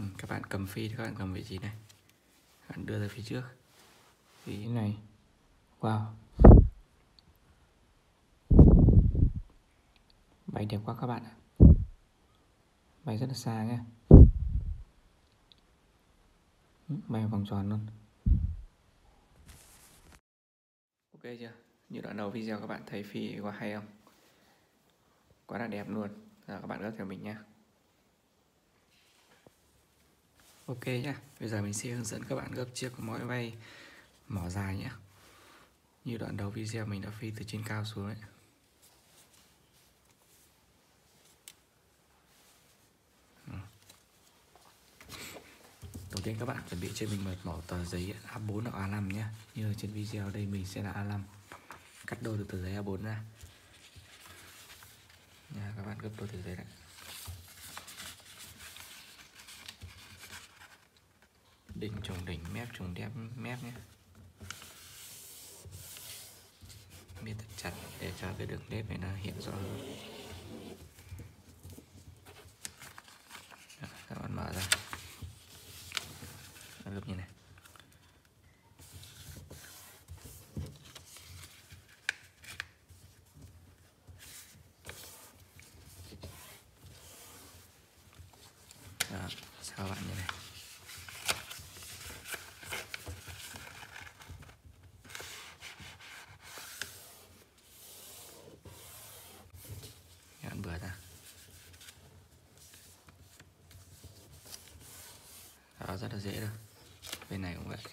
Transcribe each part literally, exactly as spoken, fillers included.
Ừ, các bạn cầm phi thì các bạn cầm vị trí này, các bạn đưa ra phía trước vị trí này. Wow, bay đẹp quá các bạn ạ, bay rất là xa nhé, bay vòng tròn luôn. Ok chưa? Như đoạn đầu video các bạn thấy phi có hay không? Quá là đẹp luôn. Giờ các bạn gấp theo mình nha. Ok nhá, bây giờ mình sẽ hướng dẫn các bạn gấp chiếc mõi bay mỏ dài nhé. Như đoạn đầu video mình đã phi từ trên cao xuống đấy. Đầu tiên các bạn chuẩn bị cho mình một mẫu tờ giấy A bốn hoặc A năm nhé. Như ở trên video đây mình sẽ là A năm. Cắt đôi từ tờ giấy A bốn ra. Nha, các bạn gấp đôi tờ giấy lại. Đỉnh trùng đỉnh, mép trùng đép mép nhé. Miết thật chặt để cho cái đường nếp này nó hiện rõ hơn. Đó, các bạn mở ra, nó gấp như này. Đó, sao bạn như này. Các bạn bừa ra. Đó, rất là dễ thôi. Bên này cũng vậy.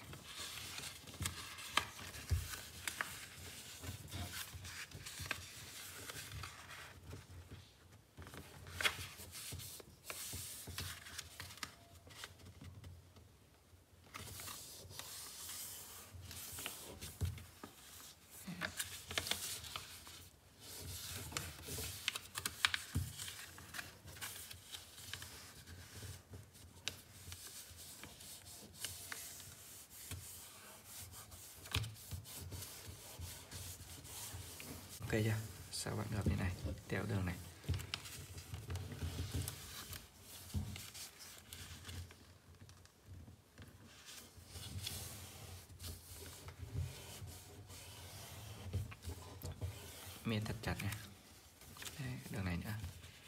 Ok chưa? Sao bạn gập như này, theo đường này. Miết thật chặt này. Đấy, đường này nữa.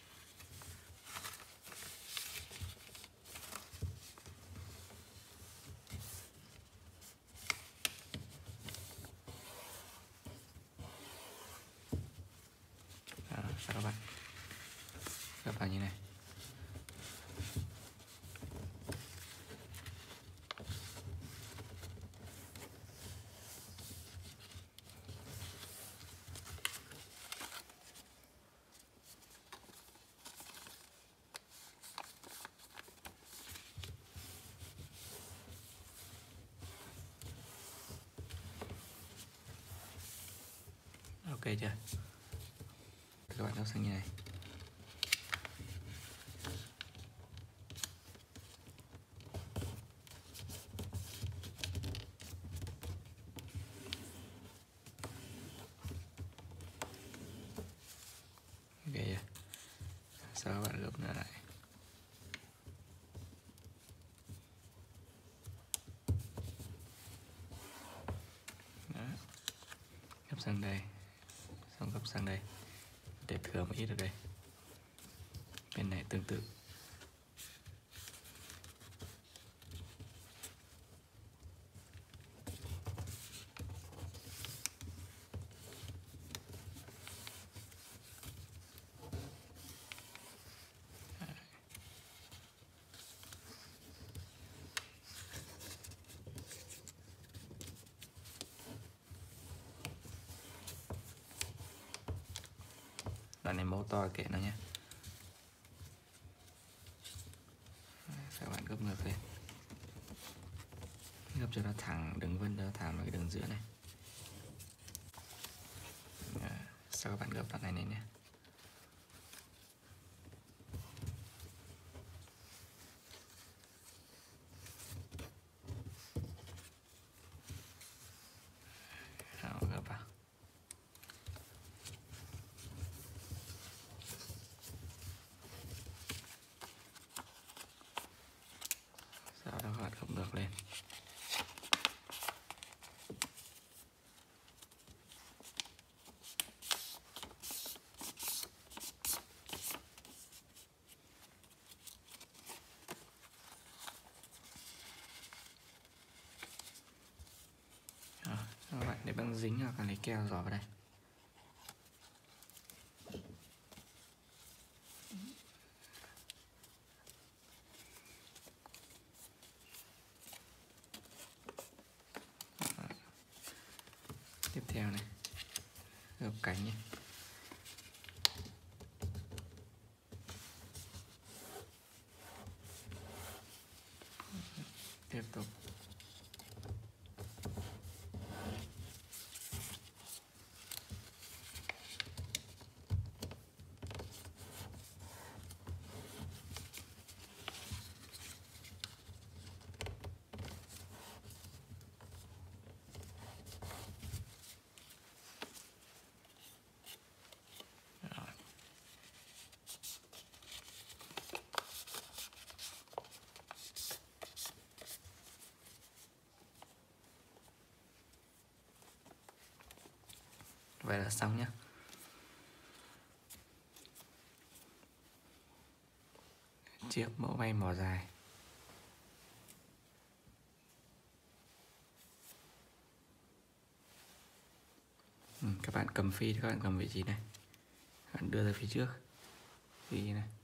Đó, sao các bạn gấp vào như này. Ok chưa? Các bạn gấp sang như này. Ok chưa? Sau các bạn gấp nữa lại. Đó. Gấp sang đây, xong gấp sang đây, để thừa một ít ở đây. Bên này tương tự. Đoạn này mẫu to kệ nó nhé. Các bạn gấp ngược lên, gấp cho nó thẳng, đừng vân cho nó thẳng vào cái đường giữa này. Sau các bạn gấp đoạn này lên nhé. Đó, gấp vào. bạn gập ngược lên. Đó, các bạn để băng dính hoặc là lấy keo dò vào đây. Tiếp theo này, gập cánh nhé. Tiếp tục. Vậy là xong nhé. Chiếc mẫu may mỏ dài. Ừ, các bạn cầm phi, các bạn cầm vị trí này, các bạn đưa ra phía trước phi này.